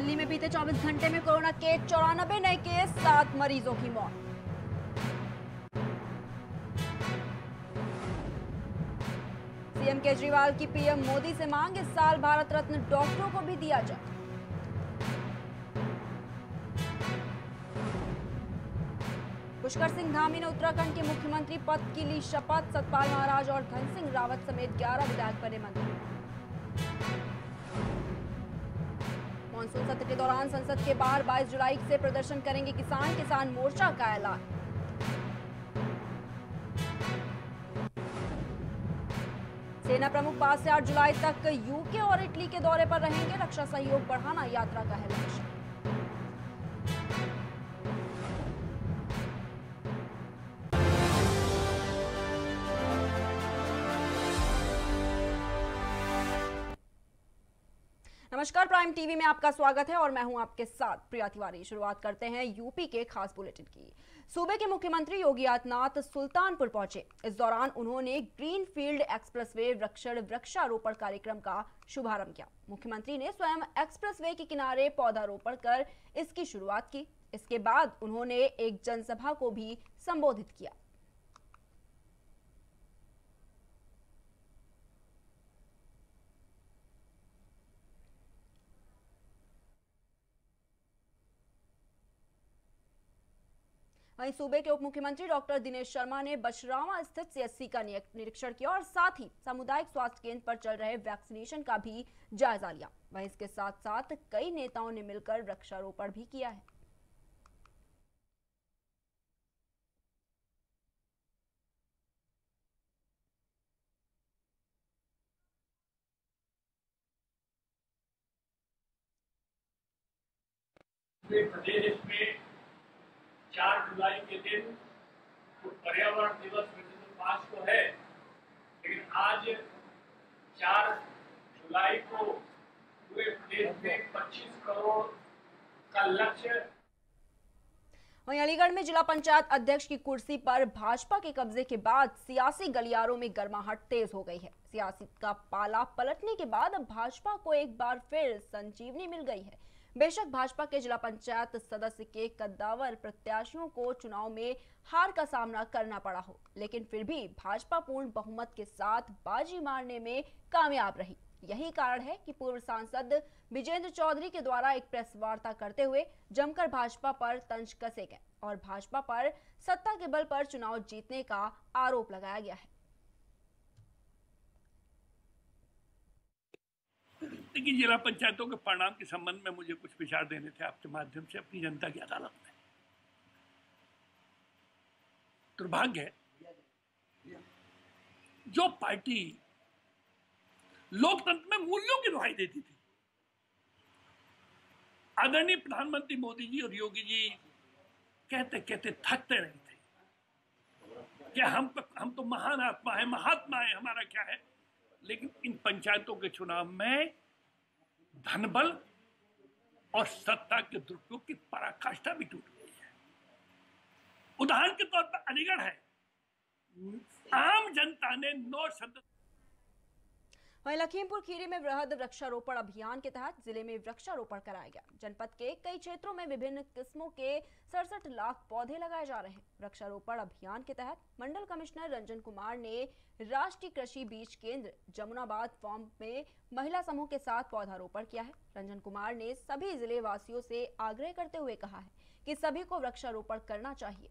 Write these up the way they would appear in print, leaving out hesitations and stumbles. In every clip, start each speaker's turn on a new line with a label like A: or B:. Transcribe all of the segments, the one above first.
A: दिल्ली में बीते 24 घंटे में कोरोना के 94 नए केस, 7 मरीजों की मौत। सीएम केजरीवाल की पीएम मोदी से मांग, इस साल भारत रत्न डॉक्टरों को भी दिया जाए। पुष्कर सिंह धामी ने उत्तराखंड के मुख्यमंत्री पद की ली शपथ, सतपाल महाराज और धन सिंह रावत समेत 11 विधायक बने मंत्री। मानसून सत्र के दौरान संसद के बाहर 22 जुलाई से प्रदर्शन करेंगे किसान मोर्चा का ऐलान। सेना प्रमुख 5 से 8 जुलाई तक यूके और इटली के दौरे पर रहेंगे, रक्षा सहयोग बढ़ाना यात्रा का है लक्ष्य। नमस्कार, प्राइम टीवी में आपका स्वागत है और मैं हूं आपके साथ प्रिया तिवारी। शुरुआत करते हैं यूपी के खास बुलेटिन की। सूबे के मुख्यमंत्री योगी आदित्यनाथ सुल्तानपुर पहुंचे। इस दौरान उन्होंने ग्रीन फील्ड एक्सप्रेसवे वृक्षारोपण कार्यक्रम का शुभारंभ किया। मुख्यमंत्री ने स्वयं एक्सप्रेसवे के किनारे पौधारोपण कर इसकी शुरुआत की। इसके बाद उन्होंने एक जनसभा को भी संबोधित किया। वहीं सूबे के उप मुख्यमंत्री डॉक्टर दिनेश शर्मा ने बछरावा स्थित सीएचसी का निरीक्षण किया और साथ ही सामुदायिक स्वास्थ्य केंद्र पर चल रहे वैक्सीनेशन का भी जायजा लिया। वहीं इसके साथ साथ कई नेताओं ने मिलकर वृक्षारोपण भी किया है।
B: प्रदेश में 4 जुलाई के दिन तो पर्यावरण दिवस विश्व 5 को है, लेकिन आज 4 जुलाई को पूरे प्रदेश में 25 करोड़ का लक्ष्य।
A: वहीं अलीगढ़ में जिला पंचायत अध्यक्ष की कुर्सी पर भाजपा के कब्जे के बाद सियासी गलियारों में गर्माहट तेज हो गई है। सियासी का पाला पलटने के बाद अब भाजपा को एक बार फिर संजीवनी मिल गई है। बेशक भाजपा के जिला पंचायत सदस्य के कद्दावर प्रत्याशियों को चुनाव में हार का सामना करना पड़ा हो, लेकिन फिर भी भाजपा पूर्ण बहुमत के साथ बाजी मारने में कामयाब रही। यही कारण है कि पूर्व सांसद विजेंद्र चौधरी के द्वारा एक प्रेस वार्ता करते हुए जमकर भाजपा पर तंज कसे गए और भाजपा पर सत्ता के बल पर चुनाव जीतने का आरोप लगाया गया है।
B: लेकिन जिला पंचायतों के परिणाम के संबंध में मुझे कुछ विचार देने थे आपके माध्यम से अपनी जनता की अदालत में। दुर्भाग्य है जो पार्टी लोकतंत्र में मूल्यों की दुहाई देती थी, आदरणीय प्रधानमंत्री मोदी जी और योगी जी कहते कहते थकते नहीं थे कि हम तो महान आत्मा है, महात्मा है, हमारा क्या है। लेकिन इन पंचायतों के चुनाव में धनबल और सत्ता के दुरुपयोग की पराकाष्ठा भी टूट गई है। उदाहरण के तौर पर अलीगढ़ है, आम जनता ने 9 सदस्य।
A: वहीं लखीमपुर खीरी में वृहद वृक्षारोपण अभियान के तहत जिले में वृक्षारोपण कराया गया। जनपद के कई क्षेत्रों में विभिन्न किस्मों के 67 लाख पौधे लगाए जा रहे हैं। वृक्षारोपण अभियान के तहत मंडल कमिश्नर रंजन कुमार ने राष्ट्रीय कृषि बीज केंद्र जमुनाबाद फार्म में महिला समूह के साथ पौधारोपण किया है। रंजन कुमार ने सभी जिले वासियों से आग्रह करते हुए कहा है कि सभी को वृक्षारोपण करना चाहिए।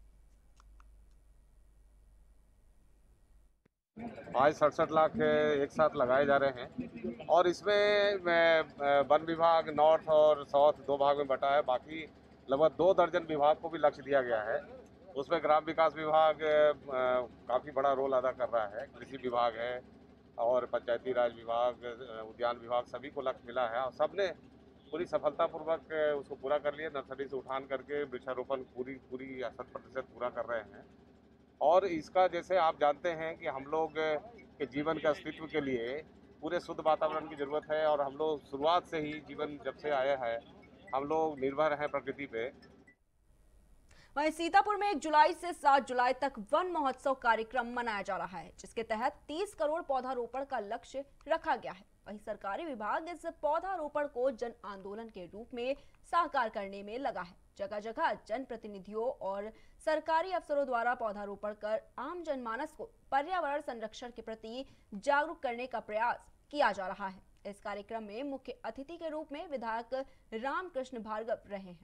C: आज 67 लाख एक साथ लगाए जा रहे हैं और इसमें वन विभाग नॉर्थ और साउथ 2 भाग में बटा है। बाकी लगभग 2 दर्जन विभाग को भी लक्ष्य दिया गया है। उसमें ग्राम विकास विभाग काफ़ी बड़ा रोल अदा कर रहा है, कृषि विभाग है और पंचायती राज विभाग, उद्यान विभाग, सभी को लक्ष्य मिला है और सबने पूरी सफलतापूर्वक उसको पूरा कर लिया। नर्सरी से उठान करके वृक्षारोपण पूरी 100% पूरा कर रहे हैं। और इसका जैसे आप जानते हैं कि हम लोग के जीवन के अस्तित्व के लिए पूरे शुद्ध वातावरण की ज़रूरत है और हम लोग शुरुआत से ही जीवन जब से आया है हम लोग निर्भर हैं प्रकृति पे।
A: वहीं सीतापुर में 1 जुलाई से 7 जुलाई तक वन महोत्सव कार्यक्रम मनाया जा रहा है, जिसके तहत 30 करोड़ पौधारोपण का लक्ष्य रखा गया है। वहीं सरकारी विभाग इस पौधारोपण को जन आंदोलन के रूप में साकार करने में लगा है। जगह जगह जनप्रतिनिधियों और सरकारी अफसरों द्वारा पौधारोपण कर आम जनमानस को पर्यावरण संरक्षण के प्रति जागरूक करने का प्रयास किया जा रहा है। इस कार्यक्रम में मुख्य अतिथि के रूप में विधायक रामकृष्ण भार्गव रहे हैं।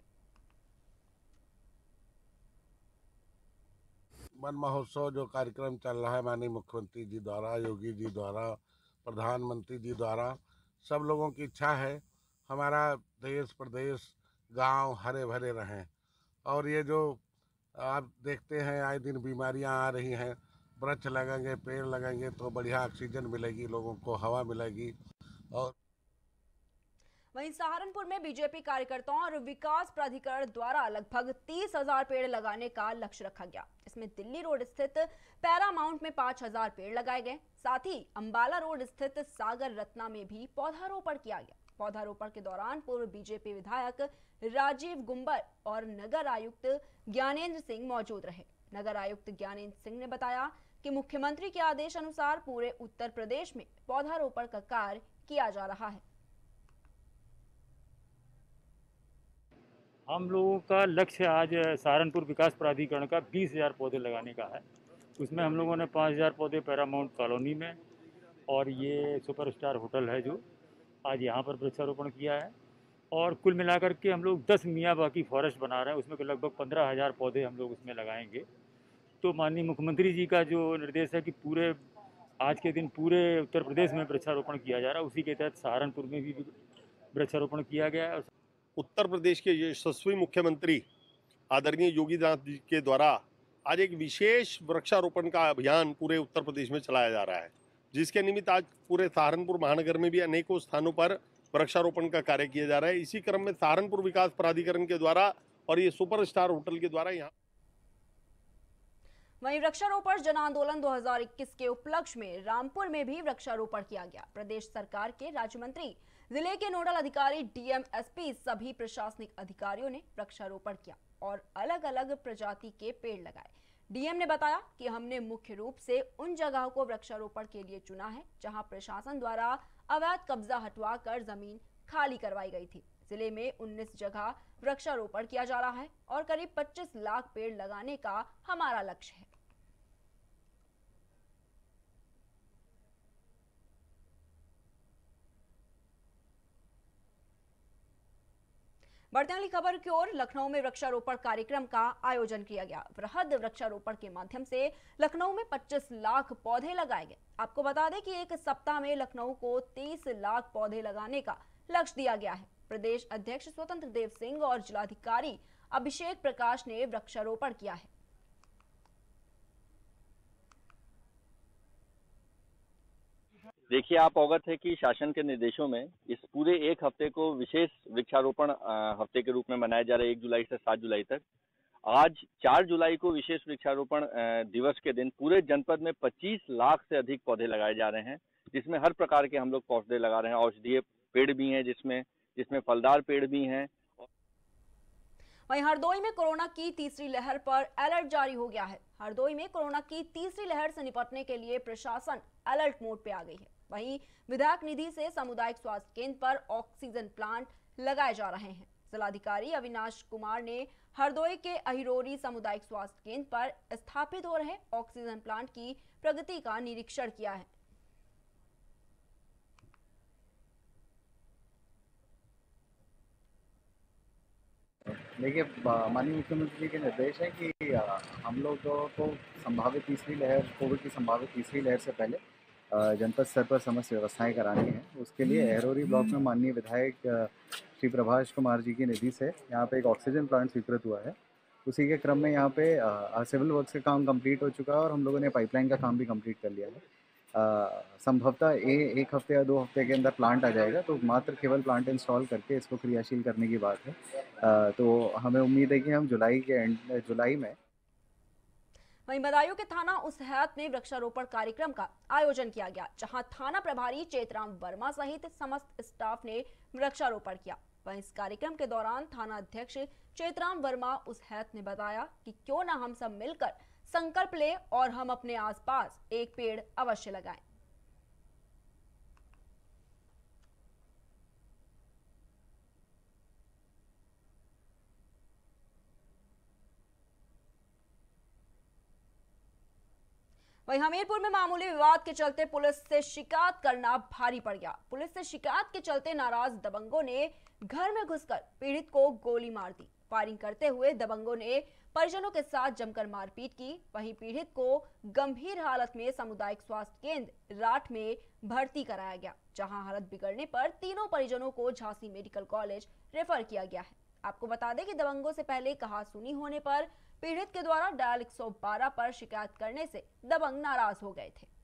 D: वन महोत्सव जो कार्यक्रम चल रहा है माननीय मुख्यमंत्री जी द्वारा, योगी जी द्वारा, प्रधानमंत्री जी द्वारा, सब लोगों की इच्छा है हमारा देश प्रदेश गांव हरे भरे रहें। और ये जो आप देखते हैं आए दिन बीमारियां आ रही हैं, वृक्ष लगेंगे, पेड़ लगेंगे तो बढ़िया ऑक्सीजन मिलेगी, लोगों को हवा मिलेगी। और
A: वहीं सहारनपुर में बीजेपी कार्यकर्ताओं और विकास प्राधिकरण द्वारा लगभग 30,000 पेड़ लगाने का लक्ष्य रखा गया। इसमें दिल्ली रोड स्थित पैरामाउंट में 5,000 पेड़ लगाए गए। साथ ही अंबाला रोड स्थित सागर रत्ना में भी पौधारोपण किया गया। पौधारोपण के दौरान पूर्व बीजेपी विधायक राजीव गुंबर और नगर आयुक्त ज्ञानेंद्र सिंह मौजूद रहे। नगर आयुक्त ज्ञानेंद्र सिंह ने बताया कि मुख्यमंत्री के आदेश अनुसार पूरे उत्तर प्रदेश में पौधारोपण का कार्य किया जा रहा है।
E: हम लोगों का लक्ष्य आज सहारनपुर विकास प्राधिकरण का 20,000 पौधे लगाने का है। उसमें हम लोगों ने 5,000 पौधे पैरामाउंट कॉलोनी में और ये सुपरस्टार होटल है जो आज यहाँ पर वृक्षारोपण किया है। और कुल मिलाकर के हम लोग 10 मियावाकी फॉरेस्ट बना रहे हैं, उसमें लगभग 15,000 पौधे हम लोग उसमें लगाएंगे। तो माननीय मुख्यमंत्री जी का जो निर्देश है कि पूरे आज के दिन पूरे उत्तर प्रदेश में वृक्षारोपण किया जा रहा है, उसी के तहत सहारनपुर में भी वृक्षारोपण किया गया है।
F: उत्तर प्रदेश के यशस्वी मुख्यमंत्री आदरणीय योगी आदित्यनाथ जी के द्वारा आज एक विशेष वृक्षारोपण का अभियान पूरे उत्तर प्रदेश में चलाया जा रहा है, जिसके निमित्त आज पूरे सहारनपुर महानगर में भी अनेकों स्थानों पर वृक्षारोपण का कार्य किया जा रहा है। इसी क्रम में सहारनपुर विकास प्राधिकरण के द्वारा और ये सुपरस्टार होटल के द्वारा यहाँ
A: वहीं वृक्षारोपण जन आंदोलन 2021 के उपलक्ष्य में रामपुर में भी वृक्षारोपण किया गया। प्रदेश सरकार के राज्य मंत्री, जिले के नोडल अधिकारी, डीएम, एसपी सभी प्रशासनिक अधिकारियों ने वृक्षारोपण किया और अलग अलग प्रजाति के पेड़ लगाए। डीएम ने बताया कि हमने मुख्य रूप से उन जगहों को वृक्षारोपण के लिए चुना है जहां प्रशासन द्वारा अवैध कब्जा हटवाकर जमीन खाली करवाई गई थी। जिले में 19 जगह वृक्षारोपण किया जा रहा है और करीब 25 लाख पेड़ लगाने का हमारा लक्ष्य है। बढ़ते अगली खबर की ओर। लखनऊ में वृक्षारोपण कार्यक्रम का आयोजन किया गया। वृहद वृक्षारोपण के माध्यम से लखनऊ में 25 लाख पौधे लगाए गए। आपको बता दें कि एक सप्ताह में लखनऊ को 30 लाख पौधे लगाने का लक्ष्य दिया गया है। प्रदेश अध्यक्ष स्वतंत्र देव सिंह और जिलाधिकारी अभिषेक प्रकाश ने वृक्षारोपण किया है।
G: देखिए, आप अवगत है कि शासन के निर्देशों में इस पूरे एक हफ्ते को विशेष वृक्षारोपण हफ्ते के रूप में मनाया जा रहा है। 1 जुलाई से 7 जुलाई तक। आज 4 जुलाई को विशेष वृक्षारोपण दिवस के दिन पूरे जनपद में 25 लाख से अधिक पौधे लगाए जा रहे हैं, जिसमें हर प्रकार के हम लोग पौधे लगा रहे हैं। औषधीय पेड़ भी हैं, जिसमें फलदार पेड़ भी हैं।
A: वहीं हरदोई में कोरोना की तीसरी लहर पर अलर्ट जारी हो गया है। हरदोई में कोरोना की तीसरी लहर से निपटने के लिए प्रशासन अलर्ट मोड पे आ गई है। वहीं विधायक निधि से सामुदायिक स्वास्थ्य केंद्र पर ऑक्सीजन प्लांट लगाए जा रहे हैं। जिलाधिकारी अविनाश कुमार ने हरदोई के अहिरोरी सामुदायिक स्वास्थ्य केंद्र पर स्थापित हो रहे ऑक्सीजन प्लांट की प्रगति का निरीक्षण किया है।
H: देखिए, माननीय मुख्यमंत्री जी के निर्देश है कि हम लोगों को संभावित तीसरी लहर, कोविड की संभावित तीसरी लहर से पहले जनपद स्तर पर समस्त व्यवस्थाएं करानी है। उसके लिए अहिरोरी ब्लॉक में माननीय विधायक श्री प्रभाष कुमार जी की निधि से यहाँ पे एक ऑक्सीजन प्लांट स्वीकृत हुआ है। उसी के क्रम में यहाँ पे सिविल वर्क्स का काम कंप्लीट हो चुका है और हम लोगों ने पाइपलाइन का काम भी कंप्लीट कर लिया है। संभवतः एक हफ्ते या 2 हफ्ते के अंदर प्लांट आ जाएगा, तो मात्र केवल प्लांट इंस्टॉल करके इसको क्रियाशील करने की बात है। तो हमें उम्मीद है कि हम जुलाई में।
A: वहीं बदायूं के थाना उसहैत में वृक्षारोपण कार्यक्रम का आयोजन किया गया, जहां थाना प्रभारी चेतराम वर्मा सहित समस्त स्टाफ ने वृक्षारोपण किया। वहीं इस कार्यक्रम के दौरान थाना अध्यक्ष चेतराम वर्मा उस हैत ने बताया कि क्यों न हम सब मिलकर संकल्प लें और हम अपने आसपास एक पेड़ अवश्य लगाएं। वहीं हमीरपुर में मामूली विवाद के चलते पुलिस से शिकायत करना भारी पड़ गया। पुलिस से शिकायत के चलते नाराज दबंगों ने घर में घुसकर पीड़ित को गोली मार दी। फायरिंग करते हुए दबंगों ने परिजनों के साथ जमकर मारपीट की। वहीं पीड़ित को गंभीर हालत में सामुदायिक स्वास्थ्य केंद्र राठ में भर्ती कराया गया, जहां हालत बिगड़ने पर तीनों परिजनों को झांसी मेडिकल कॉलेज रेफर किया गया है। आपको बता दें कि दबंगों से पहले कहासुनी होने पर पीड़ित के द्वारा डायल 112 पर शिकायत करने से दबंग नाराज हो गए थे।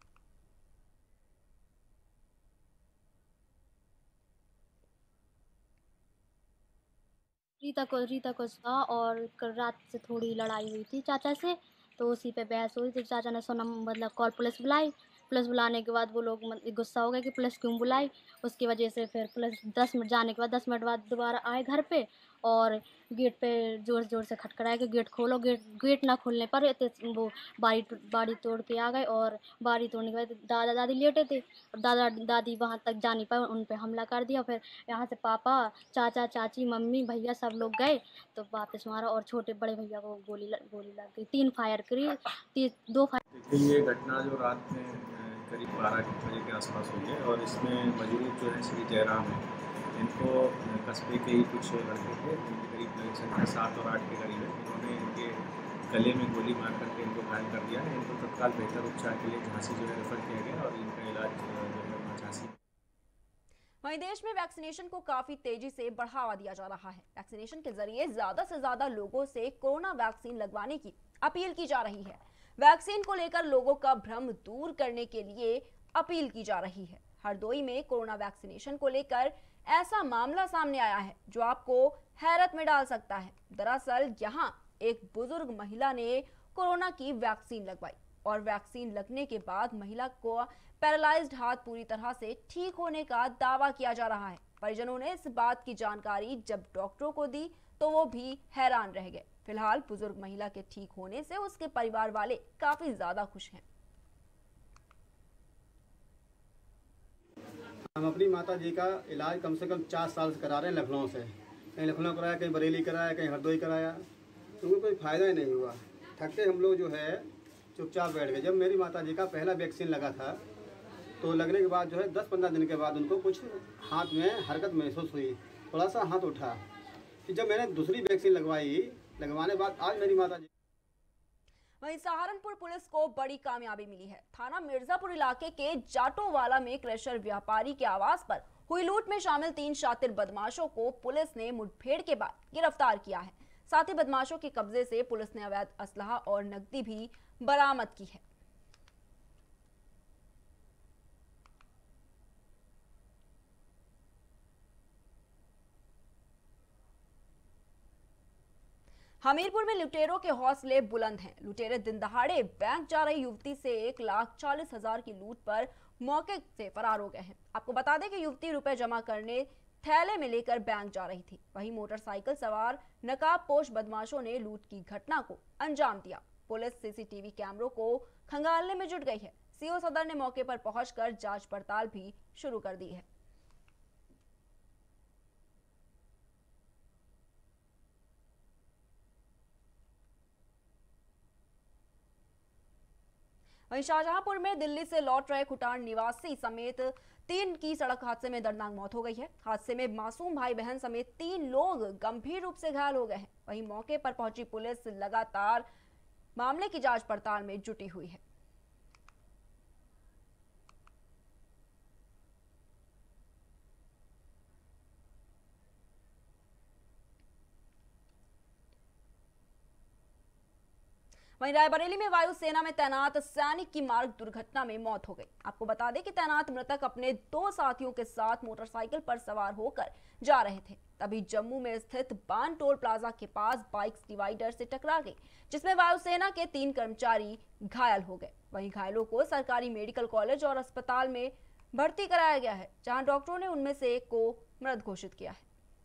I: रीता को था और कल रात से थोड़ी लड़ाई हुई थी चाचा से, तो उसी पे बहस हुई थी। चाचा ने सोना मतलब कॉल पुलिस बुलाई। पुलिस बुलाने के बाद वो लोग गुस्सा हो गए कि पुलिस क्यों बुलाई। उसकी वजह से फिर पुलिस 10 मिनट जाने के बाद 10 मिनट बाद दोबारा आए घर पे और गेट पे ज़ोर ज़ोर से खटखटाया कि गेट खोलो। गेट ना खोलने पर वो बाड़ी तोड़ के आ गए और बाड़ी तोड़ने के बाद दादा दादी लेटे थे और दादा दादी वहाँ तक जा नहीं पाए, उन पे हमला कर दिया। फिर यहाँ से पापा चाचा चाची मम्मी भैया सब लोग गए तो वापस मारा और छोटे बड़े भैया को गोली लग गई। 3 फायर करी, 2 फायर।
J: ये घटना जो रात में करीब 12 बजे के आसपास हुई है और इसमें मजरूर जो है श्री जयराम है, इनको कस्बे के ही कुछ लड़के थे, इनके करीब संख्या 7 और 8 के करीब है। इन्होंने इनके गले में गोली मार करके इनको घायल कर दिया है। इनको तत्काल बेहतर उपचार के लिए झांसी जो है रेफर किया गया और इनका इलाज जो है झांसी।
A: वहीं देश में वैक्सीनेशन को काफी तेजी से बढ़ावा दिया जा रहा है। वैक्सीनेशन के जरिए ज्यादा से ज्यादा लोगों से कोरोना वैक्सीन लगवाने की अपील की जा रही है। वैक्सीन को लेकर लोगों का भ्रम दूर करने के लिए अपील की जा रही है। हरदोई में कोरोना वैक्सीनेशन को लेकर ऐसा मामला सामने आया है जो आपको हैरत में डाल सकता है। दरअसल यहां एक बुजुर्ग महिला ने कोरोना की वैक्सीन लगवाई और वैक्सीन लगने के बाद महिला को पैरालाइज्ड हाथ पूरी तरह से ठीक होने का दावा किया जा रहा है। परिजनों ने इस बात की जानकारी जब डॉक्टरों को दी तो वो भी हैरान रह गए। फिलहाल बुजुर्ग महिला के ठीक होने से उसके परिवार वाले काफी ज्यादा खुश हैं।
K: हम अपनी माता जी का इलाज कम से कम 4 साल से करा रहे हैं लखनऊ से। कहीं लखनऊ कराया, कहीं बरेली कराया, कहीं हरदोई कराया, तो कोई फ़ायदा ही नहीं हुआ। थकते हम लोग जो है चुपचाप बैठ गए। जब मेरी माता जी का पहला वैक्सीन लगा था तो लगने के बाद जो है 10-15 दिन के बाद उनको कुछ हाथ में हरकत महसूस हुई, थोड़ा सा हाथ उठा। कि जब मैंने दूसरी वैक्सीन लगवाने बाद आज मेरी माता जी।
A: वहीं सहारनपुर पुलिस को बड़ी कामयाबी मिली है। थाना मिर्जापुर इलाके के जाटोवाला में क्रशर व्यापारी के आवास पर हुई लूट में शामिल 3 शातिर बदमाशों को पुलिस ने मुठभेड़ के बाद गिरफ्तार किया है। साथ ही बदमाशों के कब्जे से पुलिस ने अवैध असलहा और नकदी भी बरामद की है। हमीरपुर में लुटेरों के हौसले बुलंद हैं। लुटेरे दिन दहाड़े बैंक जा रही युवती से 1,40,000 की लूट पर मौके से फरार हो गए हैं। आपको बता दें कि युवती रुपए जमा करने थैले में लेकर बैंक जा रही थी। वहीं मोटरसाइकिल सवार नकाबपोश बदमाशों ने लूट की घटना को अंजाम दिया। पुलिस सीसीटीवी कैमरों को खंगालने में जुट गई है। सीओ सदर ने मौके पर पहुंचकर जांच पड़ताल भी शुरू कर दी है। वहीं शाहजहांपुर में दिल्ली से लौट रहे खुटान निवासी समेत 3 की सड़क हादसे में दर्दनाक मौत हो गई है। हादसे में मासूम भाई बहन समेत 3 लोग गंभीर रूप से घायल हो गए हैं। वहीं मौके पर पहुंची पुलिस लगातार मामले की जांच पड़ताल में जुटी हुई है। वहीं रायबरेली में वायुसेना में तैनात सैनिक की मार्ग दुर्घटना में मौत हो गई। आपको बता दें कि तैनात मृतक अपने 2 साथियों के साथ मोटरसाइकिल पर सवार होकर जा रहे थे। तभी जम्मू में स्थित बान टोल प्लाजा के पास बाइक डिवाइडर से टकरा गई, जिसमें वायुसेना के 3 कर्मचारी घायल हो गए। वहीं घायलों को सरकारी मेडिकल कॉलेज और अस्पताल में भर्ती कराया गया है, जहां डॉक्टरों ने उनमें से एक को मृत घोषित किया है।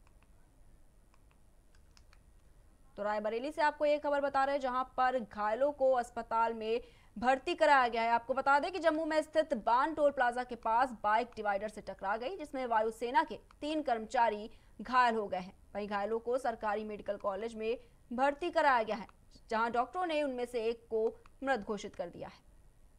A: तो रायबरेली से आपको एक खबर बता रहे हैं जहां पर घायलों को अस्पताल में भर्ती कराया गया है। आपको बता दें कि जम्मू में स्थित बान टोल प्लाजा के पास बाइक डिवाइडर से टकरा गई, जिसमें वायुसेना के 3 कर्मचारी घायल हो गए हैं। वहीं घायलों को सरकारी मेडिकल कॉलेज में भर्ती कराया गया है, जहां डॉक्टरों ने उनमें से एक को मृत घोषित कर दिया है।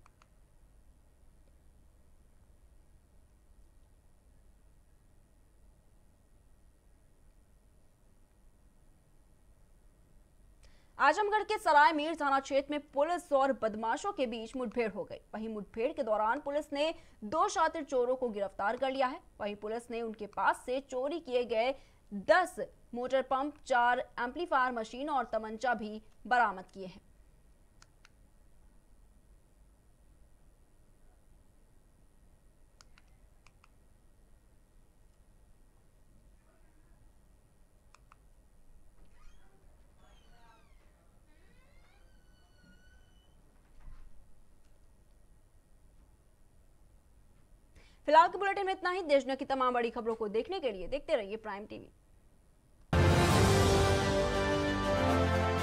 A: आजमगढ़ के सराय मीर थाना क्षेत्र में पुलिस और बदमाशों के बीच मुठभेड़ हो गई। वहीं मुठभेड़ के दौरान पुलिस ने 2 शातिर चोरों को गिरफ्तार कर लिया है। वहीं पुलिस ने उनके पास से चोरी किए गए 10 मोटर पंप, 4 एम्पलीफायर मशीन और तमंचा भी बरामद किए हैं। फिलहाल के बुलेटिन में इतना ही। देश दुनिया की तमाम बड़ी खबरों को देखने के लिए देखते रहिए प्राइम टीवी।